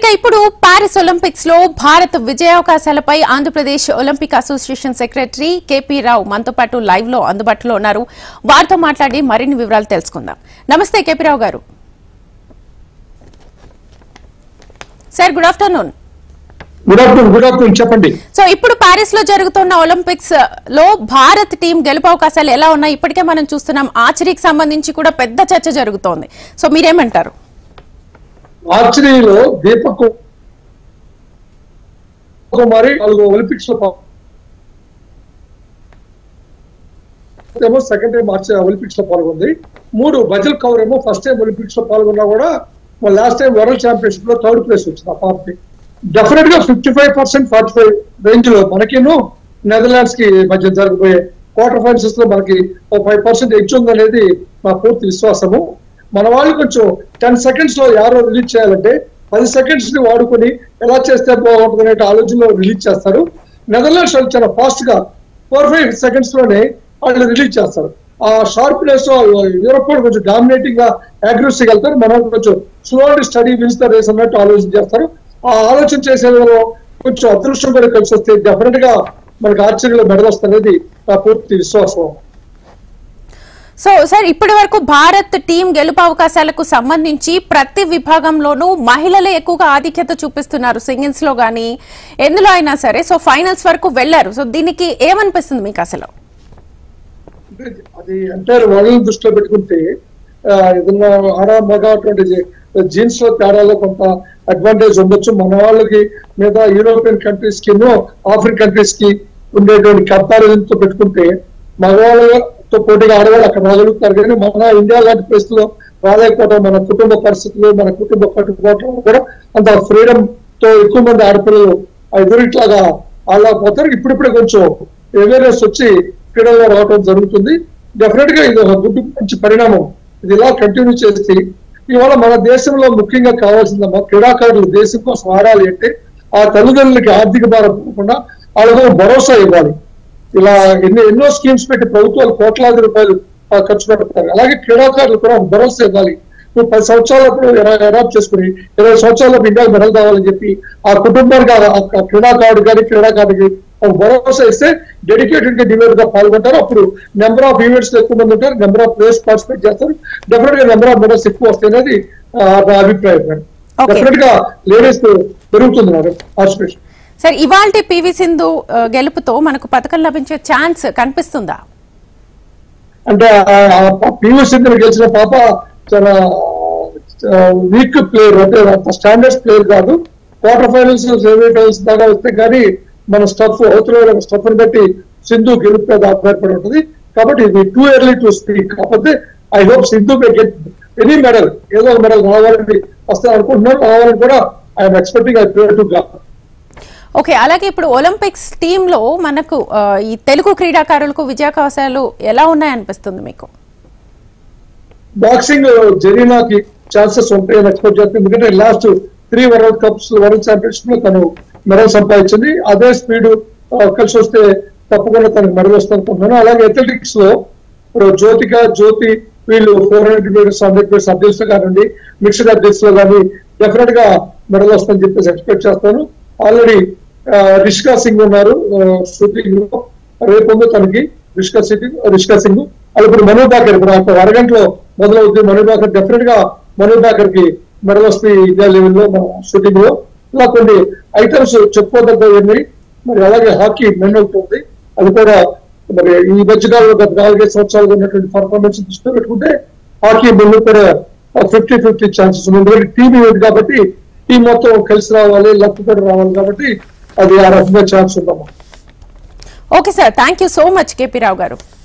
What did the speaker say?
ఇక ఇప్పుడు Paris Olympics లో భారత్ విజయావకాశాలపై Andhra Pradesh Olympic association secretary KP Rao మనతో పాటు లైవ్ లో అందుబాటులో ఉన్నారు. వారితో మాట్లాడి మరిన్ని వివరాలు తెలుసుకుందాం. నమస్తే KP Rao garu. Sir good afternoon. Good afternoon చెప్పండి. సో ఇప్పుడు పారిస్ లో జరుగుతున్న ఒలింపిక్స్ లో భారత్ టీం గెలుపు అవకాశాలు ఎలా ఉన్నాయి? ఇప్పటికే మనం చూస్తున్నాం ఆర్చరీకి సంబంధించి కూడా పెద్ద చర్చ జరుగుతోంది. సో మీరేమంటారు? ఆర్చరీలో దీపక్ కుమారి ఒలింపిక్స్ లో సెకండ్ టైం ఒలింపిక్స్ లో పాల్గొంది. 3 బజల్ కవర్ ఏమో ఫస్ట్ టైం ఒలింపిక్స్ లో పాల్గొన్నా కూడా లాస్ట్ టైం వరల్డ్ ఛాంపియన్షిప్ లో 3rd ప్లేస్ వచ్చింది ఆ పార్టీ. డెఫినెట్ గా 55% 45 రేంజ్ లో మనకిను నెదర్లాండ్స్ కి మధ్య జరగబోయే క్వార్టర్ ఫైనల్స్ లో మనకి 5% ఎడ్జ్ ఉంది అనేది నా పూర్తి విశ్వాసము. మన వాళ్ళు కొంచెం 10 సెకండ్స్ లో యారో రిలీజ్ చేయాలంటే 10 సెకండ్స్ ని వాడుకొని ఎలా చేస్తే బాగుంటుంది అనే ఆలోచనలో రిలీజ్ చేస్తారు. నెదర్లాండ్స్ వాళ్ళు చాలా ఫాస్ట్ గా 4-5 సెకండ్స్ లోనే వాళ్ళు రిలీజ్ చేస్తారు. ఆ షార్ప్నెస్ యూరోప్ కూడా కొంచెం డామినేటింగ్ గా అగ్రెసివ్ వెళ్తారు. మనం కొంచెం slow and steady wins the race అన్నట్టు ఆలోచన చేస్తారు. ఆ ఆలోచన చేసేందులో కొంచెం అదృష్టం కూడా కలిసి వస్తే డెఫినెట్ గా మనకి ఆర్చరీలో మెడల్ వస్తుంది నా పూర్తి విశ్వాసం. సో సార్ ఇప్పటి వరకు భారత్ టీం గెలుపు అవకాశాలకు సంబంధించి ప్రతి విభాగంలోనూ మహిళలే ఎక్కువగా ఆధిక్యత చూపిస్తున్నారు. సింగిల్స్ లో గానీ ఎందులో అయినా సరే. సో ఫైనల్స్ వరకు వెళ్లారు. సో దీనికి ఏమనిపిస్తుంది మీకు అసలు? అది ఎంటైర్ వరల్డ్ దృష్టిలో పెట్టుకుంటే ఏదన్నా ఆడా మగ అటువంటి జీన్స్ లో తేడాలో కొంత అడ్వాంటేజ్ ఉండొచ్చు. మన వాళ్ళకి మీద యూరోపియన్ కంట్రీస్ కి ఆఫ్రికన్ కంట్రీస్ కి ఉండేటువంటి కంపారిజన్ తో పెట్టుకుంటే మగవాళ్ళతో పోటీగా ఆడవాళ్ళు అక్కడ రాగలుగుతారు. కానీ మన ఇండియా లాంటి పరిస్థితుల్లో రాలేకపోవడం, మన కుటుంబ పరిస్థితులు, మన కుటుంబ కట్టుబాట్లు కూడా అంత ఫ్రీడమ్ తో ఎక్కువ మంది ఆడపిల్లలు ఎదురిట్లాగా ఆడలేకపోతారు. ఇప్పుడిప్పుడే కొంచెం అవేర్నెస్ వచ్చి క్రీడల్లో రావడం జరుగుతుంది. డెఫినెట్ గా ఇది ఒక మంచి పరిణామం. ఇది ఇలా కంటిన్యూ చేసి ఇవాళ మన దేశంలో ముఖ్యంగా కావాల్సిందమ్మా క్రీడాకారులు దేశం కోసం ఆడాలి అంటే ఆ తల్లిదండ్రులకి ఆర్థిక భారం పోకుండా వాళ్ళకు భరోసా ఇవ్వాలి. ఇలా ఎన్నో స్కీమ్స్ పెట్టి ప్రభుత్వాలు కోట్లాది రూపాయలు ఖర్చు పెడతారు. అలాగే క్రీడాకారులు కూడా భరోసా ఇవ్వాలి. నువ్వు 10 సంవత్సరాలప్పుడు అడాప్ట్ చేసుకుని 20 సంవత్సరాలకు ఇండియాకి మెడల్ కావాలని చెప్పి ఆ కుటుంబానికి క్రీడాకారుడు కానీ క్రీడాకారుడికి భరోసా ఇస్తే డెడికేటెడ్ గా డిబేట్ గా పాల్గొంటారు. అప్పుడు నెంబర్ ఆఫ్ ఈవెంట్స్ ఎక్కువ మంది ఉంటారు, నెంబర్ ఆఫ్ ప్లేయర్స్ పార్టిసిపేట్ చేస్తారు. డెఫినెట్ గా నెంబర్ ఆఫ్ మెడల్స్ ఎక్కువ వస్తాయి అనేది నా అభిప్రాయం. డెఫినెట్ గా లేడీస్ పెరుగుతుంది పార్టిసిపేషన్. సార్ ఇవాల్టి పివి సింధు గెలుపుతో మనకు పథకం లభించే ఛాన్స్ కనిపిస్తుందా? అంటే పివి సింధు గెలిచిన పాప చాలా వీక్ ప్లేయర్, అంటే అంత స్టాండర్డ్స్ ప్లేయర్ కాదు. క్వార్టర్ ఫైనల్స్ సెమీఫైనల్స్ దాకా వస్తే కానీ మన స్టఫ్ అవతల స్టఫ్ ని బట్టి సింధు గెలుపు మీద ఆధారపడి ఉంటుంది. కాబట్టి ఇది టూ ఎర్లీ టు స్పీక్. కాకపోతే I hope Sindhu may get any medal, ఏదో ఒక మెడల్ రావాలని వస్తే అనుకుంటున్నాను. రావాలని కూడా I'm expecting. I pray to God. Okay, అలాగే ఇప్పుడు ఒలింపిక్స్ టీమ్ లో మనకు ఈ తెలుగు క్రీడాకారులకు విజయావకాశాలు ఎలా ఉన్నాయనిపిస్తుంది మీకు? బాక్సింగ్ జరీనాకి ఛాన్సెస్ ఉంటాయని ఎక్స్పెక్ట్ చేస్తాను. ఎందుకంటే last 3 world cups world championship లో తను మెడల్ సంపాదించింది. అదే స్పీడ్ కలిసి వస్తే తప్పకుండా తనకు మెడల్ వస్తుంది అనుకుంటున్నాను. అలాగే అథ్లెటిక్స్ లో ఇప్పుడు జ్యోతి వీళ్ళు 400 మీటర్స్ 100 మీటర్స్ అబ్జెక్ట్స్ లో కానివ్వండి, మిక్స్డ్ అబ్జెక్ట్స్ లో కానీ డెఫినెట్ గా మెడల్ వస్తుందని చెప్పేసి ఎక్స్పెక్ట్ చేస్తాను. ఆల్రెడీ రిష్కా సింగ్ ఉన్నారు షూటింగ్ లో, రేపు ఉంది తనకి రిష్కా సింగ్. అది ఇప్పుడు మను బాకర్ ఇప్పుడు అరగంటలో మొదలవుతుంది. మను బాకర్ డెఫినెట్ గా మను బాకర్ కి మెడల్ వస్తాయి ఇండియా లెవెల్లో మన షూటింగ్ లో. ఇలా కొన్ని ఐటమ్స్ చెప్పుకోదగ్గవి. మరి అలాగే హాకీ మెన్ అవుతుంది. అది కూడా మరి ఈ మధ్యకాలంలో గత 4-5 సంవత్సరాలుగా ఉన్నటువంటి పర్ఫార్మెన్స్ దృష్టిలో పెట్టుకుంటే హాకీ మెన్ కూడా 50-50 ఛాన్సెస్ ఉంది. ఎందుకంటే టీమ్ ఈవెంట్ కాబట్టి టీం మొత్తం కలిసి రావాలి, లక్ కూడా రావాలి కాబట్టి అది ఆ రకంగా ఛాన్స్ ఉందమ్మా. Okay sir, thank you so much KP Rao గారు.